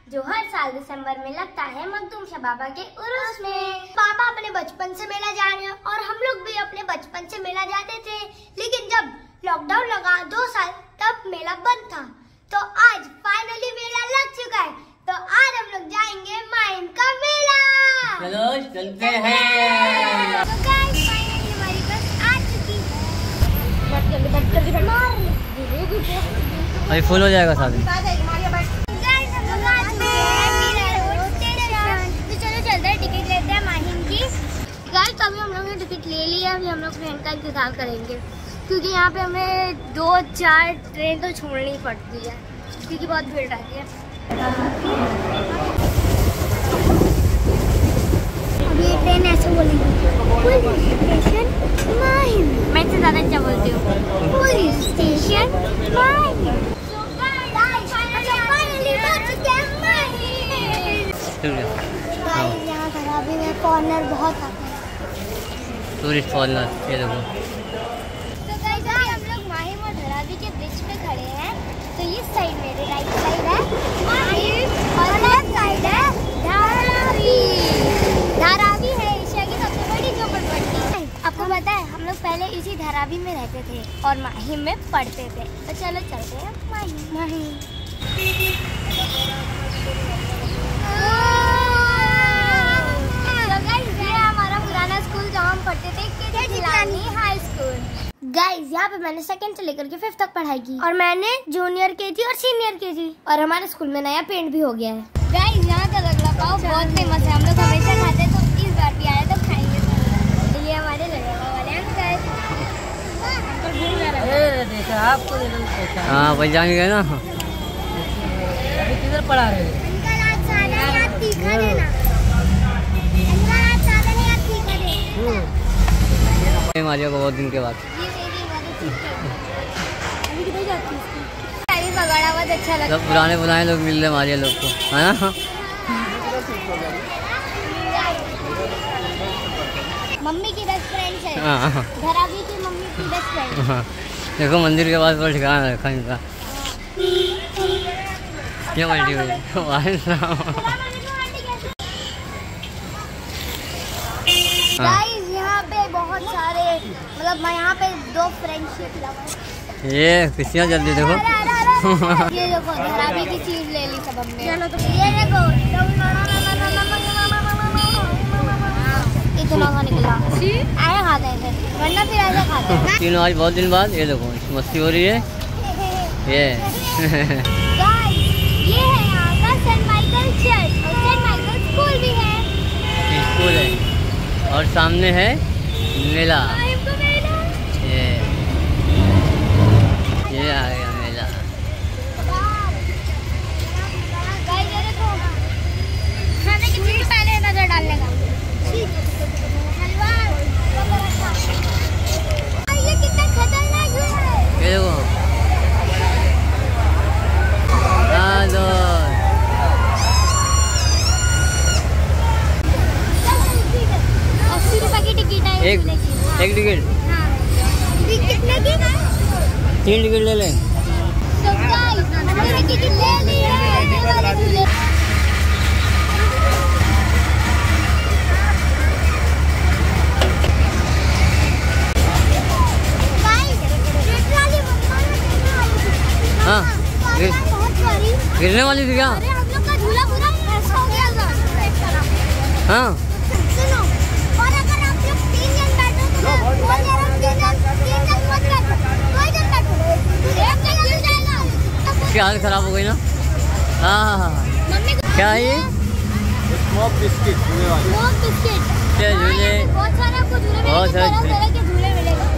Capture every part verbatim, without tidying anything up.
जो हर साल दिसंबर में लगता है मखदूम शाह बाबा के उर्स में। पापा अपने बचपन से मेला जा रहे हैं और हम लोग भी अपने बचपन से मेला जाते थे, लेकिन जब लॉकडाउन लगा दो साल तब मेला बंद था। तो आज फाइनली मेला लग चुका है, तो आज हम लोग जाएंगे माहिम का मेला। चलो चलते हैं। तो गाइस फाइनली हमारी बस आ चुकी है। अभी फुल हो जाएगा साथ में। गाइस हम लोग आ चुके हैं मीरा रोड स्टेशन। तो चलो चलते हैं, टिकट लेते हैं माहिम की। गाइस अभी हम लोग ने टिकट ले लिया, अभी हम लोग ट्रेन का इंतजार करेंगे क्योंकि यहाँ पे हमें दो चार ट्रेन तो छोड़नी पड़ती है क्योंकि बहुत भीड़ रहती है। अब ये ट्रेन ऐसे बोलेगी पुलिस स्टेशन माहिम। मैं इससे ज़्यादा अच्छा बोलती हूँ, पुलिस स्टेशन माहिम। यहाँ खराबी में कॉर्नर बहुत आता है, टूरिस्ट कॉर्नर। ये देखो तो गाइस हम लोग माहिम और धरावी के ब्रिज पे खड़े हैं। तो ये साइड मेरे राइट साइड है माहिम और लेफ्ट साइड है धारावी। धारावी है एशिया की सबसे बड़ी झोपड़पट्टी। आपको पता है हम लोग पहले इसी धारावी में रहते थे और माहिम में पढ़ते थे। तो चलो चलते हैं Mahim. Mahim high school. Guys यहाँ पे मैंने सेकंड से लेकर के फिफ्थ तक पढ़ाई की और मैंने जूनियर के जी और सीनियर के जी और हमारे स्कूल में नया पेंट भी हो गया है। गाइस यहाँ का रगड़ा पाव बहुत फेमस है, हम लोग हमेशा खाते हैं, तो इस बार भी आए तो खाएंगे। ये हमारे रगड़ा वाले अंकल। हाँ वही जाएंगे ना। अभी किधर पढ़ा रहे हैं? अंकल आज सादा नहीं आप तीखा देना। अंकल आज सादा नहीं आप तीखा देना। मारिया को बहुत दिन के बाद अभी किधर जाती है इसकी? पकड़ा बहुत अच्छा लगता है। सब पुराने पुराने लोग मिल रहे मारिया लोग को, है ना। मम्मी की बेस्ट फ्रेंड है, हाँ धरावी की मम्मी की बेस्ट फ्रेंड। हाँ देखो मंदिर के पास पर ठिकाना रखा इनका। क्या मल्टी हुई गाइस यहाँ पे बहुत सारे मतलब मैं यहाँ पे दो फ्रेंडशिप लवर। ये किसियाँ जल्दी देखो। ये देखो धरावी की चीज ले ली सब हमने। चलो तो ये देखो इतना खा निकला आया खाते हैं वरना फिर ऐसा खाते हैं। तीनों आज बहुत दिन बाद ये देखो मस्ती हो रही है। ये गाइस ये है यहाँ का सेंट माइकल चर्च और सेंट माइकल स्कूल भी है। स्कूल है और सामने है मेला। ये ये आ गया मेला। गाइस ये देखो खाने की चीज पहले नजर डालने का। हलवा ये कितना खतरनाक है। ये देखो अस्सी रुपए की टिकट है एक एक टिकट। हाँ कितने की? तीन टिकट ले लें। तो गाइस हमने टिकट ले ली है ये वाले झूले। हाँ गिर, गिरने वाली थी क्या? अरे हम लोग का झूला पूरा ऐसा हो गया था। हाँ सुनो और अगर आप लोग तीन जन बैठो तो बोल रहा हूं तीन जन तीन जन मत बैठो, दो जन बैठो, एक जन गिर जाएगा। क्या हालत खराब हो गई ना। हाँ हाँ मम्मी को क्या है ये? स्मोक बिस्किट झूले वाले। Smoke biscuit. क्या झूले? बहुत सारे आपको झूले मिलेंगे, बहुत सारे तरह तरह के झूले मिलेंगे।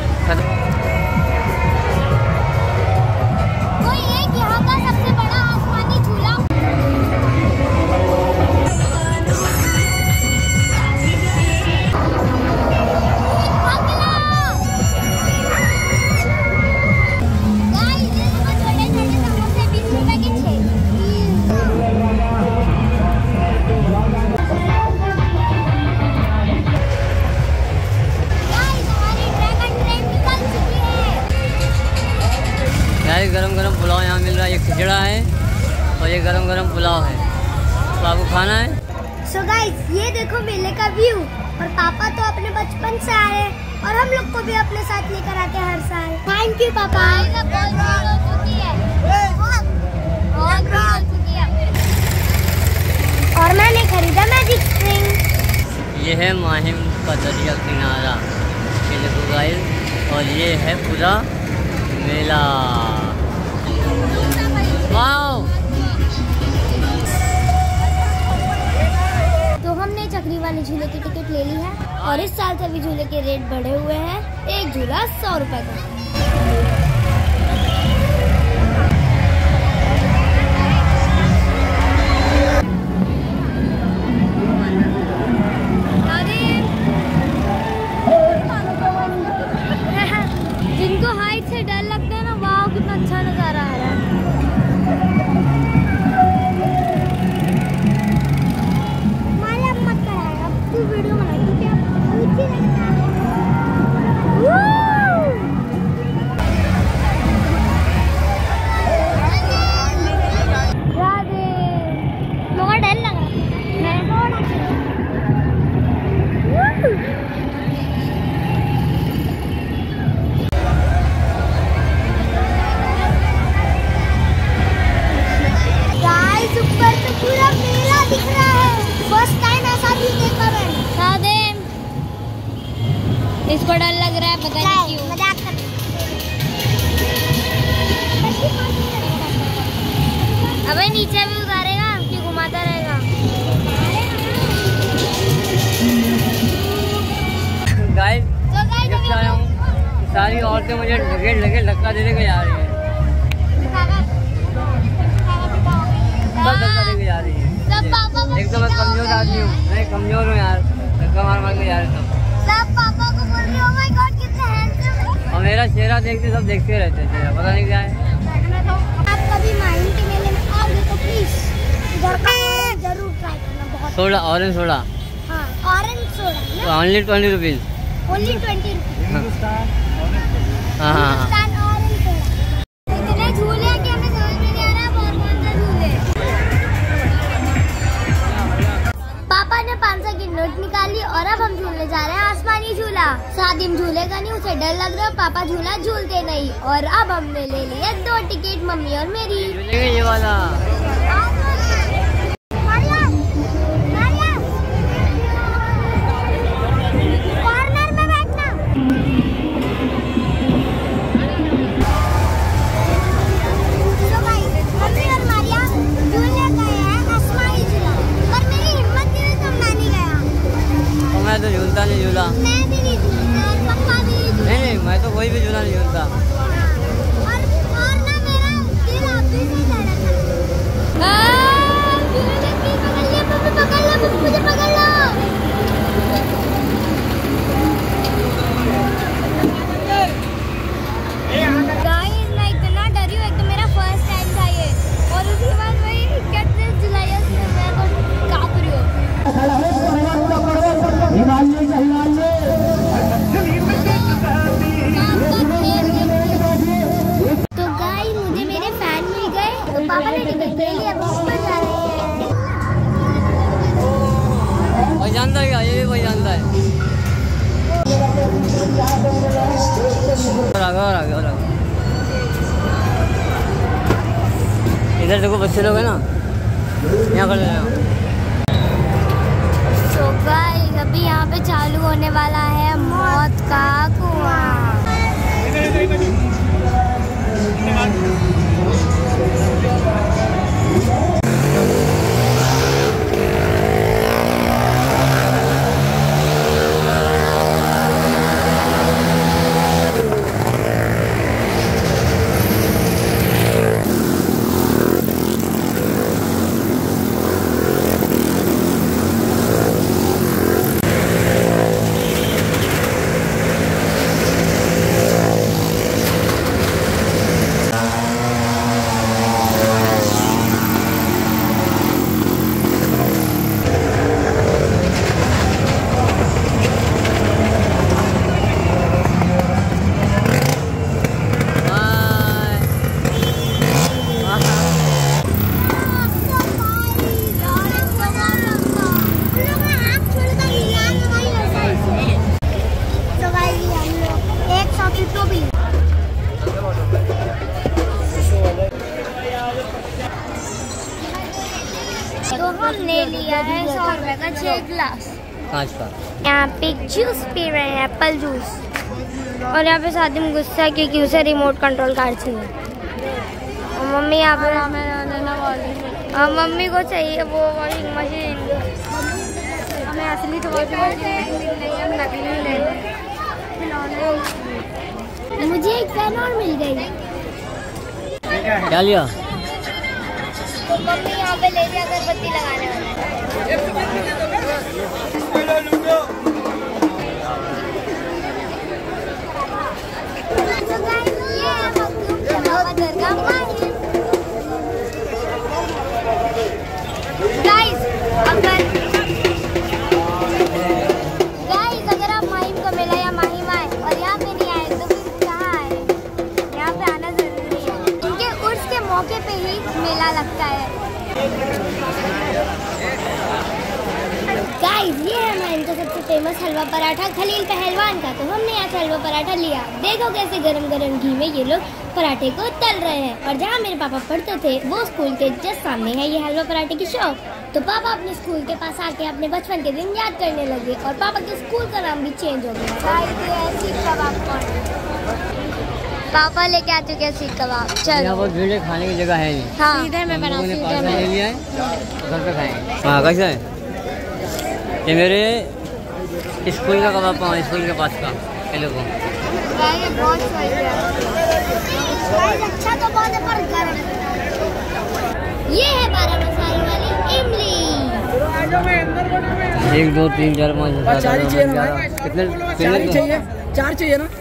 कोई एक यहाँ का सबसे बड़ा आसमानी झूला। गाइस ये देखो छोटे छोटे समोसे बीस रुपए के छह। गाइस हमारी ड्रैगन ट्रेन निकल चुकी है। गरम गरम पुलाव यहाँ मिल रहा है। ये खिचड़ा है और ये गरम गरम पुलाव है, तो आपको खाना है। सो गाइस ये देखो मेले का व्यू, और पापा तो अपने बचपन से आए हैं और हम लोग को भी अपने साथ लेकर आते हैं हर साल। थैंक यू पापा। और मैंने खरीदा मैजिक स्प्रिंग। ये है माहिम का दरिया किनारा, ये देखो गाइस, और ये है पूरा मेला। वाओ! तो हमने चक्री वाले झूले की टिकट ले ली है, और इस साल सभी झूले के रेट बढ़े हुए हैं। एक झूला सौ रुपए का। जिनको हाइट से डर लगता है ना, वाह कितना अच्छा नजारा आ रहा है। माला मत कराएगा, अब तू वीडियो बना क्योंकि आप नीचे लगता है। राधे, थोड़ा डर लग रहा है थोड़ा। ऊपर तो पूरा मेला दिख रहा है। फर्स्ट टाइम ऐसा भी देखा मैंने। सादे इसको डर लग रहा है, पता नहीं क्यों। मजाक कर। अबे नीचे भी उतारेगा कि घुमाता रहेगा। गाइस जब से आया हूँ सारी औरतें मुझे लगे लगे धक्का दे देके जा रही है, सब धक्का देके जा रही है। सब पापा को एक तो मैं कमजोर आदमी हूँ, मैं कमजोर हूँ यार, धक्का मार मार के जा रहे सब। सब पापा को बोल रहे हो, माय गॉड कितने हैंडसम है। और मेरा चेहरा देखते सब देखते रहते हैं, चेहरा पता नहीं क्या है। आप कभी माहिम के मेले में आओगे तो प्लीज इधर का ऑरेंज जरूर ट्राई करना। बहुत सोडा, ऑरेंज सोडा, हाँ ऑरेंज सोडा ना, only twenty rupees only twenty rupees. हाँ हाँ हिंदुस्तान ऑरेंज सोडा। इतने झूले हैं कि हमें समझ में नहीं आ रहा कौन कौन सा झूले। पापा ने पाँच सौ की नोट निकाली और अब हम झूलने जा रहे हैं आसमानी झूला। सादिम झूलेगा नहीं, उसे डर लग रहा है। पापा झूला झूलते नहीं, और अब हमने ले लिए दो टिकट, मम्मी और मेरी। झूलेंगे ये वाला। कॉर्नर में बैठना। तो भाई मम्मी और मारिया झूले गए हैं आसमानी झूला, पर मेरी हिम्मत नहीं हुई तो मैं नहीं गया। तो मैं तो झूलता नहीं झूला। मैं भी नहीं झूला और पापा भी नहीं झूला। नहीं नहीं मैं तो कोई भी झूला नहीं झूलता। और और ना मेरा दिल अभी से धड़क रहा है। झूले की पकड़ लिया, मम्मी पकड़ लो, मम्मी मुझे पकड़ लो। गाइस मैं इतना डरी हूँ, एक तो मेरा फर्स्ट टाइम था ये, और उसके बाद वही कितने जुलाई से मैं तो कांप रही हूँ। तो गाइस मुझे मेरे फैन मिल गए, तो पापा ने टिकट ले लिया, ऊपर जा रहे हैं। वही जानता है क्या, ये भी वही जानता है। और आगे और आगे और आगे। इधर देखो बच्चे लोग हैं ना, यहाँ कर लेना। तो गाइस अभी यहाँ पे चालू होने वाला है मौत का कुआं। ये लिया है सौ रुपए का छह गिलास। कांच का। यहाँ पे जूस पी रहे हैं, एप्पल जूस। और यहाँ पे शादी में गुस्सा है क्योंकि उसे रिमोट कंट्रोल कार चाहिए। और मम्मी यहाँ पे और मम्मी को चाहिए वो वॉशिंग मशीन। हमें असली तो वॉशिंग मशीन नहीं, हम नकली ले। मुझे एक फैन और मिल गई। क्या लिया? तो मम्मी यहाँ पे ले जा अगरबत्ती लगाने वाला गाइस। अगर गाइस अगर आप माहिम का मेला या माहिम आए और यहाँ पे नहीं आए तो फिर कहाँ आए? यहाँ पे आना जरूरी है क्योंकि उर्स के मौके पे ही मेला लगता है। गाइस ये है माहिम का सबसे फेमस हलवा पराठा खलील पहलवान का। तो हमने यहाँ से हलवा पराठा लिया। देखो कैसे गरम गरम घी में ये लोग पराठे को तल रहे हैं। और जहाँ मेरे पापा पढ़ते थे वो स्कूल के जस्ट सामने है ये हलवा पराठे की शॉप। तो पापा अपने स्कूल के पास आके अपने बचपन के दिन याद करने लगे और पापा के स्कूल का नाम भी चेंज हो गया। पापा लेके आ चुके हैं सीख कबाब। चलो यहाँ पर भीड़ खाने की जगह है नहीं। हाँ सीधे में बना, सीधे में ले लिया है, घर पे खाएंगे। हाँ कैसा है ये? मेरे स्कूल का कबाब पाओ, स्कूल के पास का ये लोगों। बहुत सही है, अच्छा तो बहुत है पर गर्म। ये है बारह मसाले वाली इमली। एक दो तीन चार पाँच चार चाहिए ना? कितने चार चाहिए? चार चाहिए ना?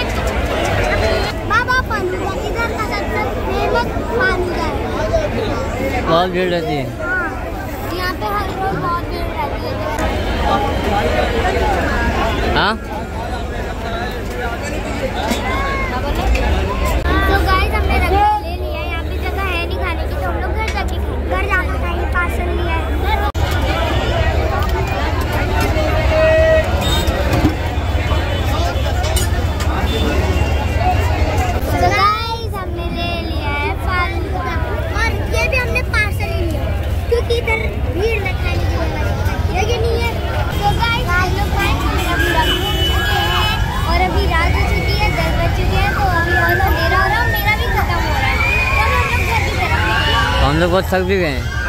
बाबा फालूदा इधर का सबसे फेमस फालूदा है। बहुत भीड़ रहती है। हाँ यहाँ पे हर रोज बहुत भीड़ रहती है। हाँ तो गाइस हमने रंगोली ले लिया। यहाँ पे जगह है नहीं खाने की तो हम लोग घर जाके खाएंगे। घर जाके खाएंगे, पार्सल लिया है। तो गाइस हमने ले लिया है फालूदा और ये भी हमने पार्सल ही लिया क्योंकि इधर भीड़ न खाने की जगह है कि नहीं है। तो गाइस हम लोग खाएंगे, अभी रंग चुके हैं और अभी रात हो चुकी है, दस बज चुके हैं। तो अभी और अंधेरा हो रहा है, मेरा भी खत्म हो रहा है। तो हम लोग घर की तरफ निकले। हम लोग बहुत थक भी गए हैं।